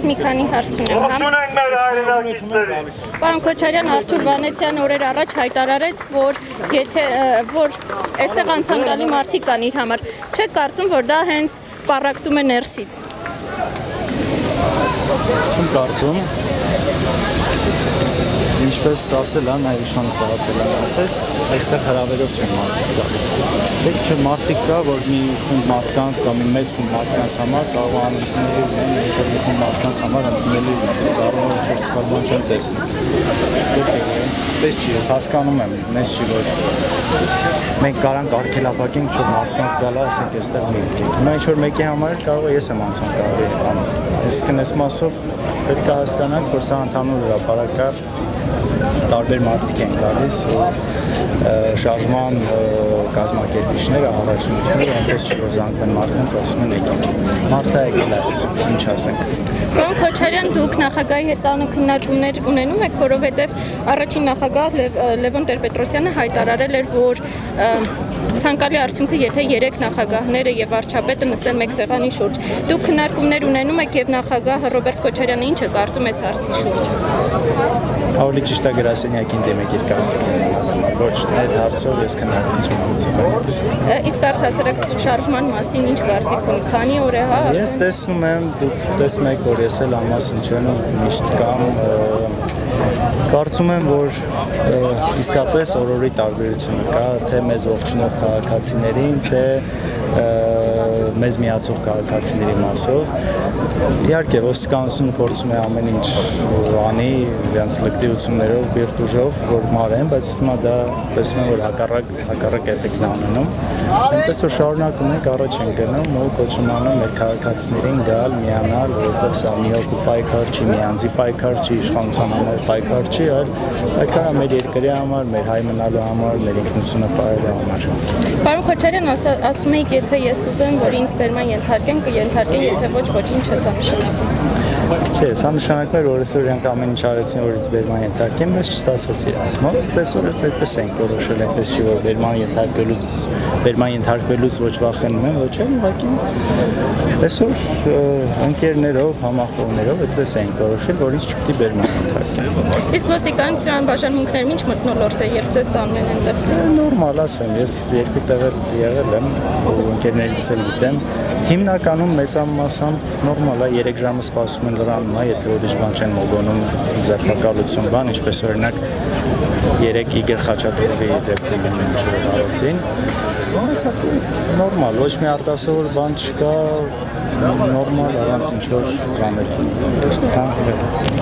Մի քանի հարց ունեմ, հա։ Պարոն Քոչարյան, Արթուր Վանեցյան օրեր առաջ հայտարարեց, որ այստեղ անցանկալի մարդիկ կան իր համար։ Չեք կարծում, որ դա հենց պառակտում է ներսից։ Չեմ կարծում։ Ինչպես ասել է, նաև Իշխանը Սաղաթելյանը ասեց, այստեղ հրավերով չեն մարդիկ գալիս։ Պետք չէ մարդիկ կա, որ մի խումբ մարդկանց կամ մի մեծ խումբ մարդկանց համար կարող է անընդունելի լինեն, ինչ-որ մի խումբ մարդկանց համար ընդունելի լինեն։ Ես առնով ինչ-որ սխալ բան չեմ տեսնում։ Պես չի, ես հասկանում եմ, մեզ չի, որ մենք կարանք արգելափակենք ինչ-որ մարդկանց գալա, ասենք այստեղ մի եկեք։ Հիմա ինչ-որ մեկի համար կարող է ես եմ անցանկալի անց։ Այսինքն այս մասով պետք է հասկանանք, որ սա ընդհանուր հրապարակ է, տարբեր մարդիկ են գալիս, շարժման կազմակերպիչները, առաջնորդները այնպես չի, որ զանգվեն մարդկանց, ասում են եկեք։ Մարդը եկել է, ինչ ասենք։ Պարոն Քոչարյան, դուք նախագահի հետ քննարկումներ ունենում եք, որովհետև առաջին նախագահ Լևոն Տեր-Պետրոսյանը հայտարարել էր, որ ցանկալի արդյունքը, եթե 3 նախագահները եւ վարչապետը նստեն մեկ սեղանի շուրջ։ Դուք քննարկումներ ունենում եք եւ նախագահ Ռոբերտ Քոչարյանը ինչ է կարծում այս հարցի շուրջ։ Ավելի ճիշտ է գրասենյակին դեմ եք իր կարծիքն ոչ այդ հարցով ես քննարկում չեմ անցկացնում։ Իսկ առհասարակ շարժման մասին ինչ կարծիք ունեք, քանի օր է հա։ Ես տեսնում եմ, դուք տեսնում եք, որ ես էլ ամասն չեմ միշտ կամ կարծում եմ, որ իսկապես օրորի տարբերությունը կա, թե մեզ ողջունող քաղաքացիներին, թե մեզ միացող քաղաքացիների մասով։ Իհարկե, ոստիկանությունը փորձում է ամեն ինչ անի, իրենց լկտիություններով, բիրտուժով, որ մարեն, բայց հիմա դա տեսնում եմ, որ հակառակ էֆեկտն է ունենում։ Այնպես որ շարունակում ենք, առաջ ենք գնում ու կոչում անում մեր քաղաքացիներին գալ, միանալ, որովհետև սա մի հոգու պայքար չի, մի անձի պայքար չի, իշխանության համար պայքար չի, այլ պայքարը մեր երկրի համար, մեր հայ մնալու համար, մեր ինքնությունը պահելու համար։ Պարոն Քոչարյան, ասում եք, եթե ես ուզեմ, որ ինձ բերման ենթարկեն, կենթարկեն, եթե ոչ, ոչինչ է սա նշանակում։ Չէ, սա նշանակում է, որ այսօր իրանք ամեն ինչ արեցին, որ ինձ բերման ենթարկեն, բայց չստացվեց իրենց մոտ, այսօր այդպես ենք որոշել, այնպես չի, որ բերման ենթարկվելուց ոչ վախենում եմ, ոչ էլ ուղղակի այսօր ընկերներով, համախոհներով այդպես ենք որոշել, որ ինձ չպետք է բերման ենթարկեն։ Իսկ ոստիկանության բաժանմունքներում ինչ մթնոլորտ է, երբ ձեզ տանում են այնտեղ։ Նորմալ ասեմ, ես երկու տեղ եղել եմ, ընկերներից էլ գիտեմ։ Հիմնականում մեծամասամբ նորմալ է, 3 ժամը սպասում են լրանում, եթե ուրիշ բան չեն մոգոնում ձերբակալություն բան, ինչպես օրինակ 3 Իգոր Խաչատուրովի դեպքում ինչ-որ արեցին։ Նորմալ, ոչ մի արտասովոր բան չկա, նորմալ առանց ինչ-որ բաներ։